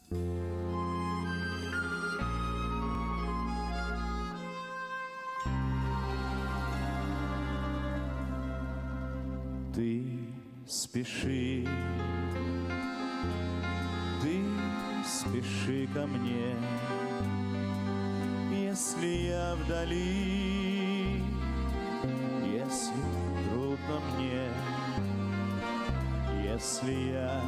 Ты спеши, ты спеши ко мне, если я вдали, если трудно мне, если я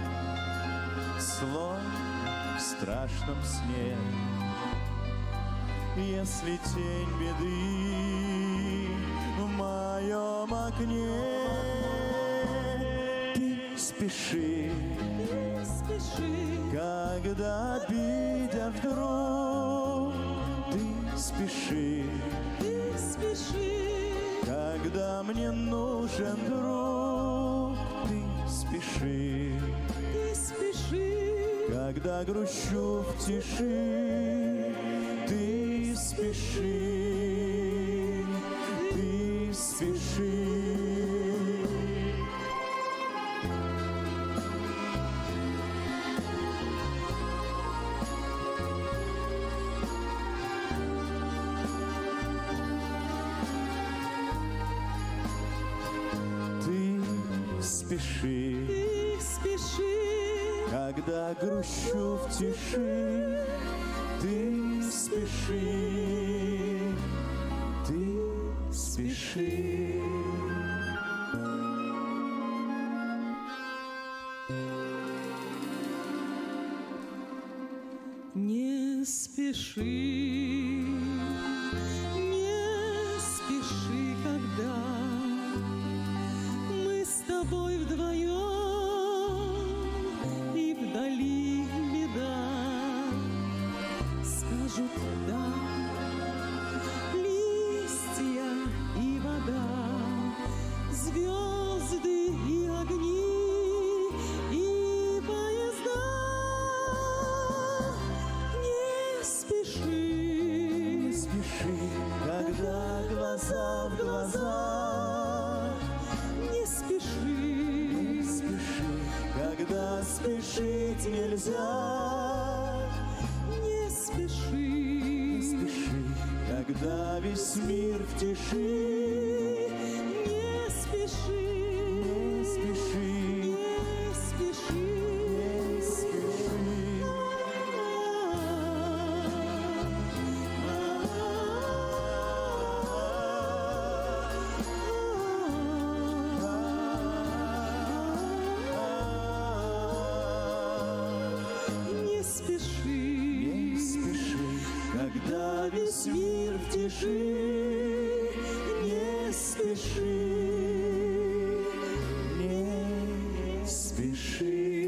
словно в страшном сне, если тень беды в моем окне. Ты спеши, когда обидя вдруг. Ты спеши, когда мне нужен друг. Ты спеши, когда грущу в тиши. Ты спеши, ты спеши. Спеши, когда грущу в тиши. Ты спеши, ты спеши. Не спеши, не спеши, когда мы с тобой вдвоем, и вдали беда. Скажут да, листья и вода, звезды и огни, и поезда. Не спеши, не спеши, когда глаза в глаза. не спеши, когда спешить нельзя. не спеши, когда весь мир в тиши. не спеши, Не спеши, не спеши, не спеши. Не спеши, Когда весь мир в тиши. Не спеши, не спеши.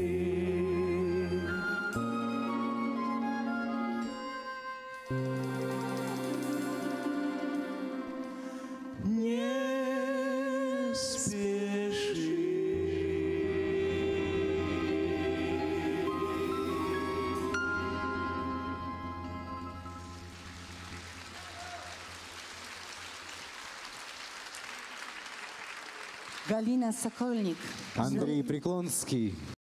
Не спеши. Галина Сокольник. Андрей Преклонский.